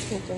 Ito.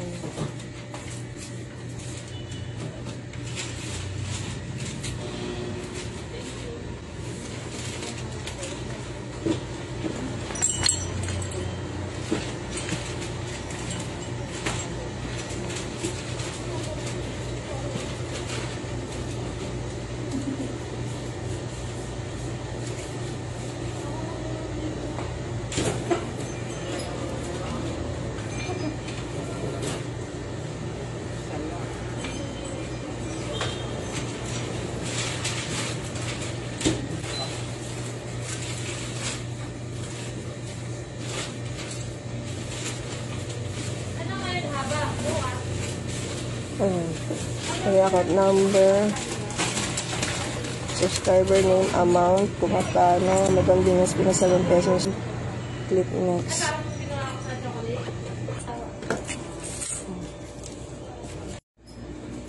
Kaya account number, subscriber name, amount, kung Paano, magandingas ko na 7 pesos. Click next.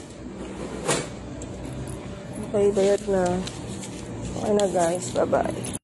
Okay, bayad na. Okay na guys, bye bye.